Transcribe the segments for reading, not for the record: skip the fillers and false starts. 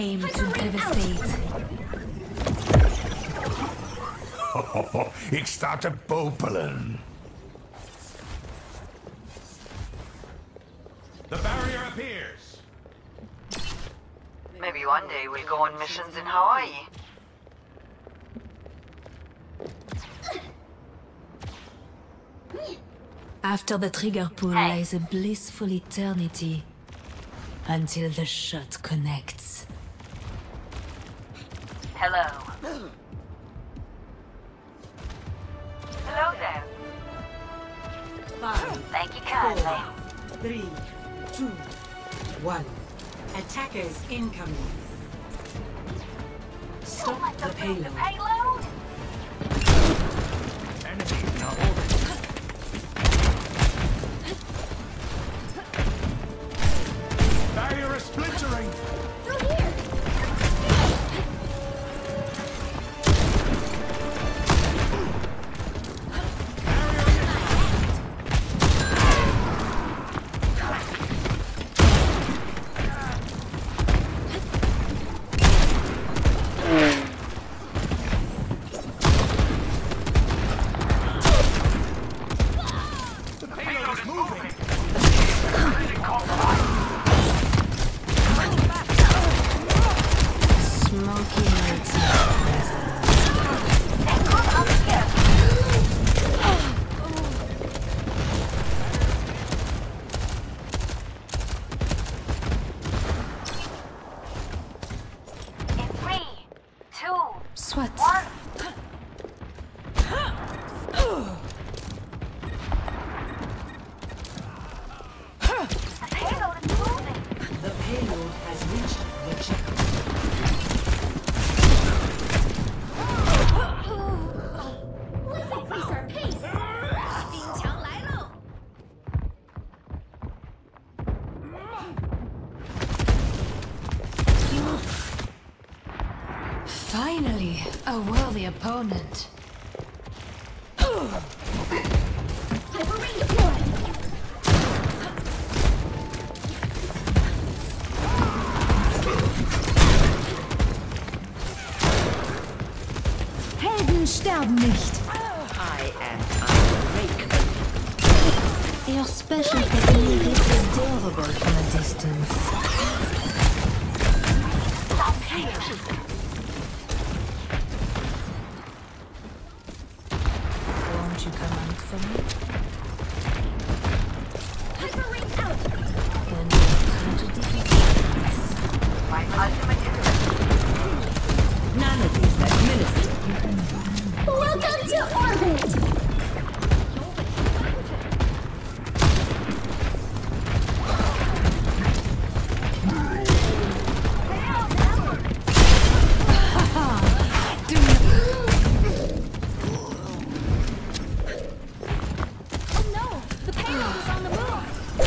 aim to devastate. Ik sta te popelen. The barrier appears. Maybe one day we'll go on missions in Hawaii. After the trigger pull lies a blissful eternity. Until the shot connects. Hello. Hello there. 5, Thank you kindly. 3, 2, 1. Attackers incoming. Stop the payload. Payload? Enemy double. Barrier is splintering. Through here! The payload is moving. Smoky notes of presence. In 3, 2, Soit. 1. The payload is moving. The payload has reached the checkpoint. Let's increase our pace! 兵强来喽! Finally, a worthy opponent. Hyperring deployed! Helden sterben nicht. I am unbreakable. Your special technique is adorable from a distance. Won't you come out for me? Hyperring out! Then tragedy begins. My ultimate is None of these administered. Welcome to orbit! Oh no! The payload is on the move!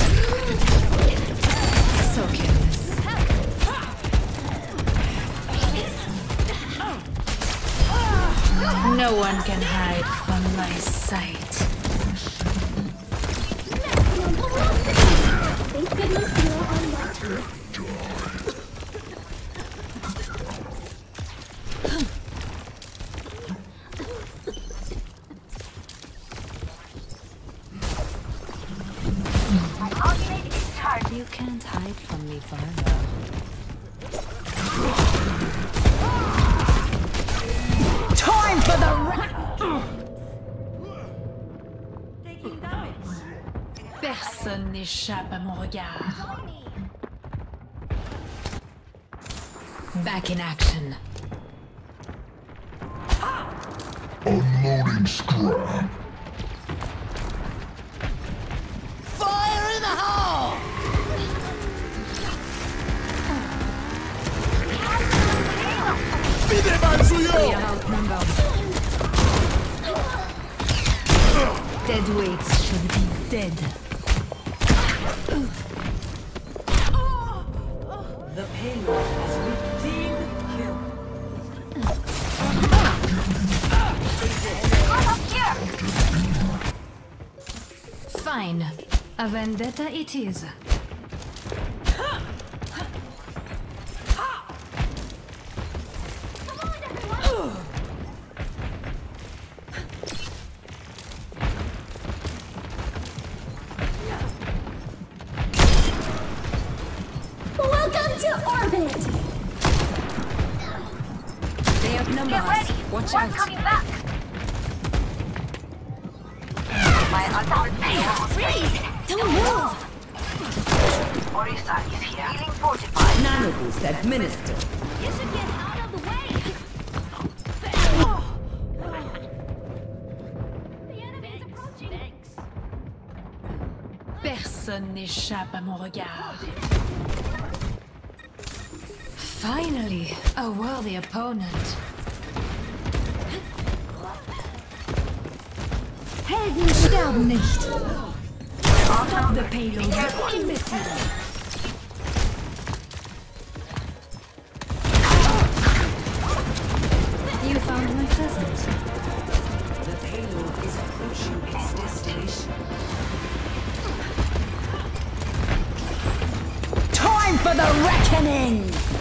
So careless. No one can hide from my sight. Maximum velocity! Thank goodness you're unlucky. my ultimate is charged. You can't hide from me forever. Time for the Personne n'échappe à mon regard. Back in action. Unloading scrap. fire in the hole! We are outnumbered. Dead weights should be dead. The payload has redeemed kill. Fine. A vendetta it is. outnumber Get us. ready. Watch One out. coming back. My ultimate payload. Freeze! Don't move! Orisa is here. Healing fortified. Nano boost administered. You should get out of the way! The enemy's approaching! Thanks. Personne n'échappe à mon regard. Finally, a worthy opponent. Helden sterben nicht. Stop the payload. Fucking missile. You found my present. The payload is approaching its destination. Time for the reckoning!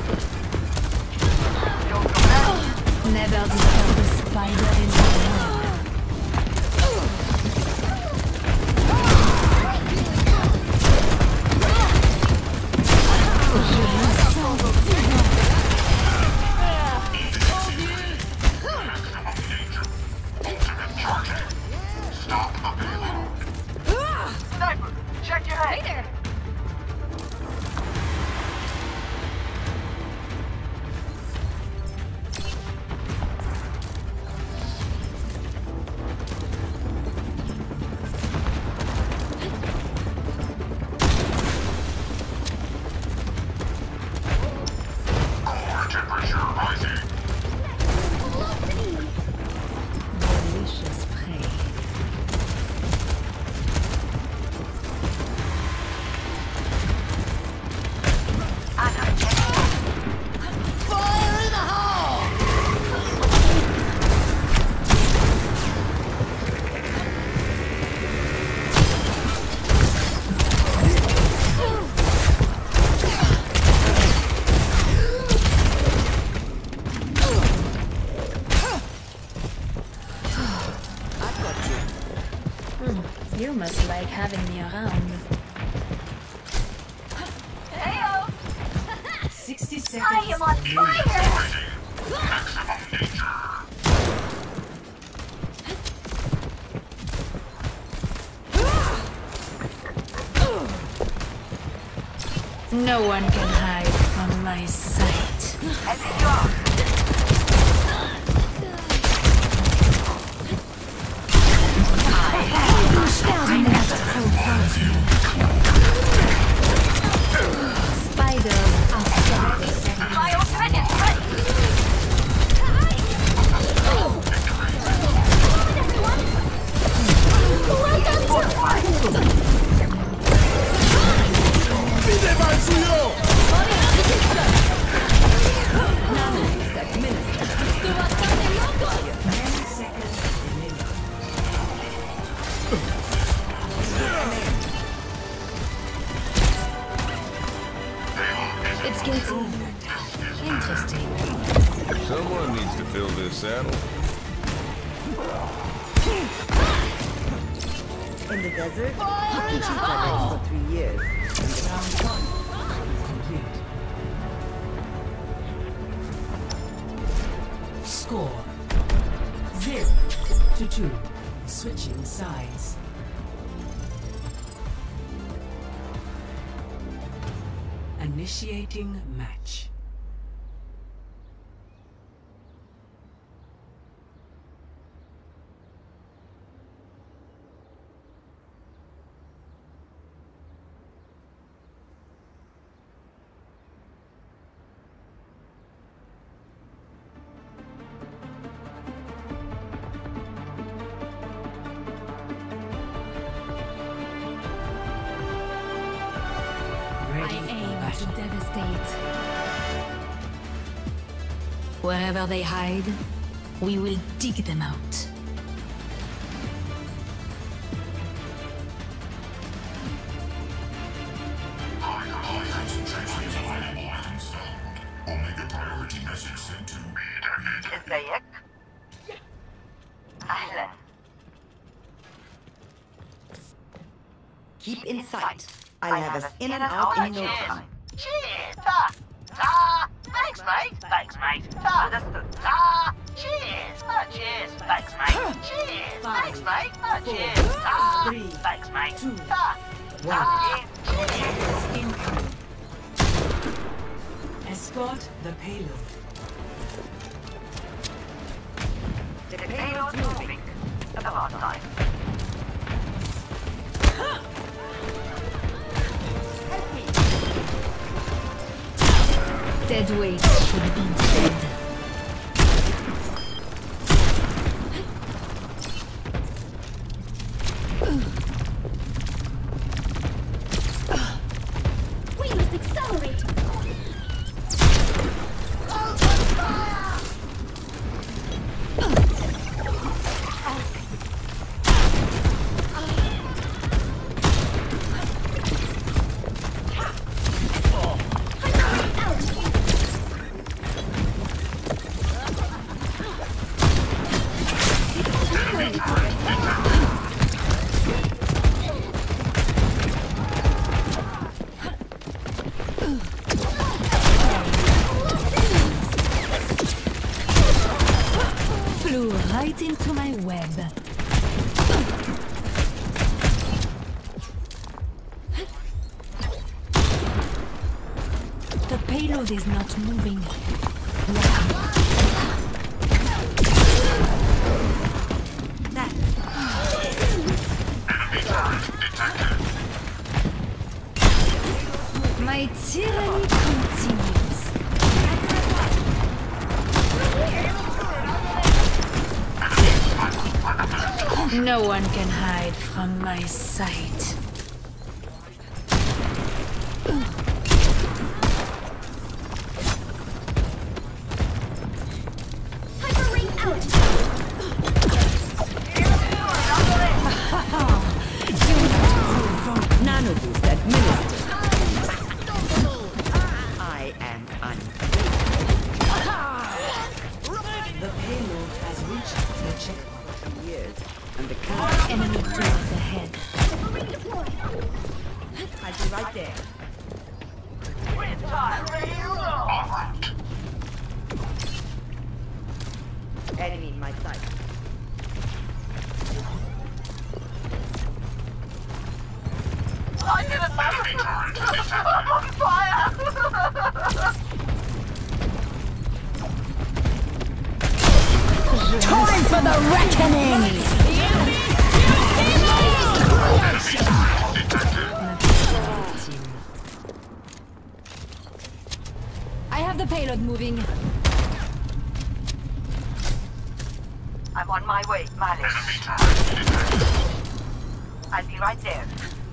Never disturb the spider in my home. Sniper, check your head. Hey there! Delicious prey. Anna, check your head. You must like having me around. Heyo! 60 seconds. I am on fire! No one can hide from my sight. Heading you off. Spiders are My ultimate is ready. It's getting interesting. Someone needs to fill this saddle. In the desert, Chica lives for 3 years. Round 1 complete. Score 0-2. Switching sides. Initiating match. I aim to devastate. Wherever they hide, we will dig them out. ازيك؟ أهلا. Keep in sight. I'll have us in and out in no time. Cheers! Thanks, mate. Thanks, mate. Understood. Cheers. Oh, cheers. Thanks, mate. Cheers. Thanks, mate. Oh, cheers. Thanks, mate. 2, 1. Incoming. Escort the payload. The payload's moving. About time. Dead weight should be dead. We must accelerate. Flew right into my web. The payload is not moving. My tyranny continues. No one can hide from my sight. Hyper ring out. Nano boost administered. I am The payload has reached the checkpoint. years, and the camera. Enemy dropped ahead. Hyper ring deployed. I'll be right there. Enemy in my sight. I didn't I'm on fire! Time for the reckoning! I have the payload moving. I'm on my way, Malice. I'll be right there.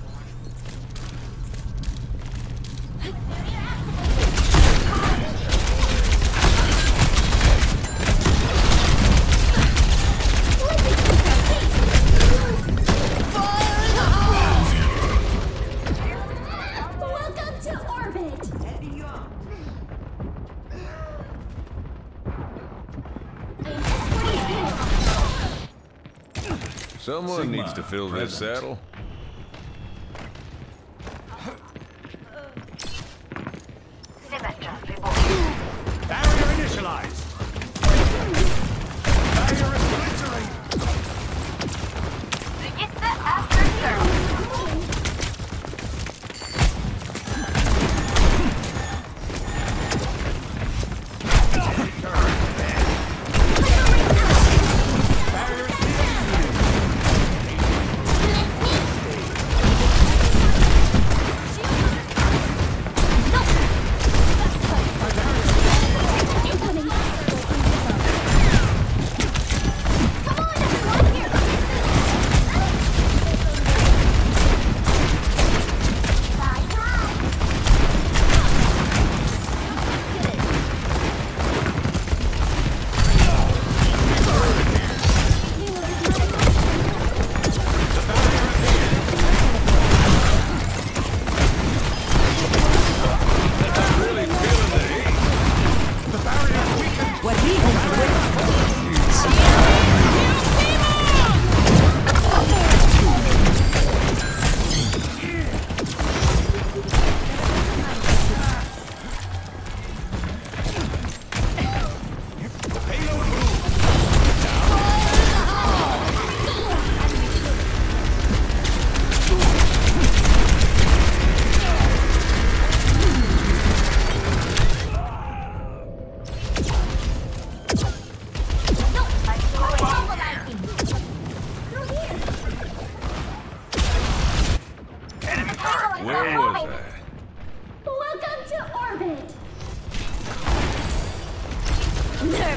Welcome to orbit. I am escorting you. Someone Sigma, needs to fill this present. saddle. Symmetra, report. Barrier initialized. Barrier is splintering. Register after service. Barrier is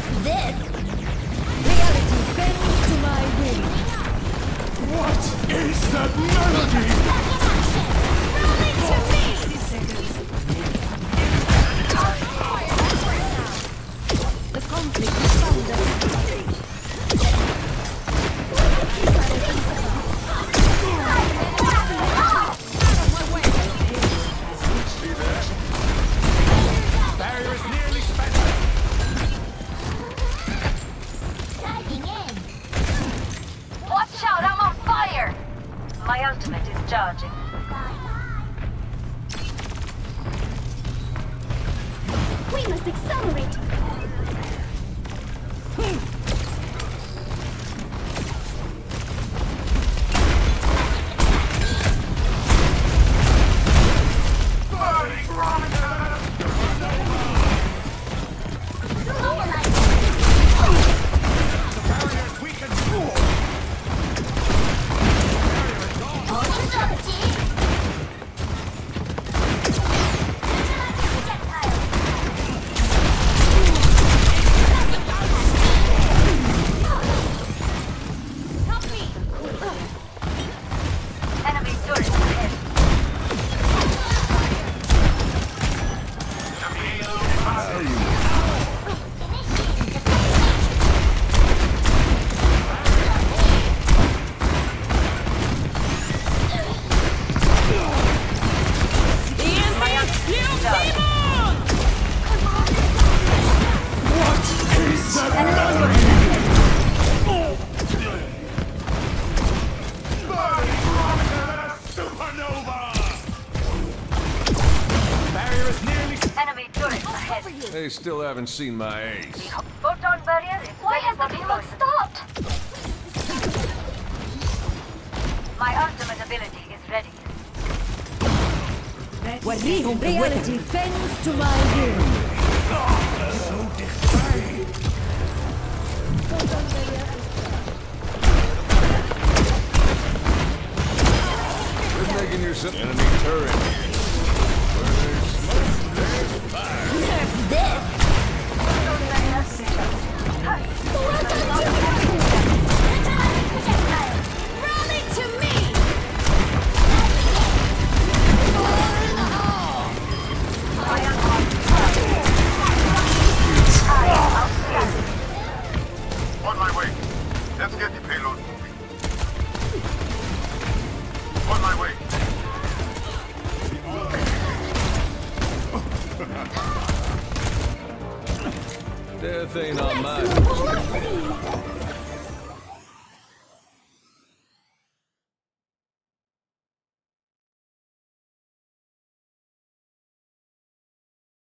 this? Reality bends to my will. What is that melody? Roll it to me! The conflict is found us. Barrier is nearly spent. Diving in. Watch out, I'm on fire! My ultimate is charging. We must accelerate. Barriers weakened. Enemy turret ahead. My ultimate is charging. Supernova! Barrier is nearly Enemy turret ahead. They still haven't seen my ace. Photon barrier is Why has the payload stopped? My ultimate ability is ready. Reality bends to my will. Quit making yourself enemy turret. Where's smoke, there's fire. This. Roll it to me. On my way. Let's get the payload moving. On my way. Death ain't on my doorstep.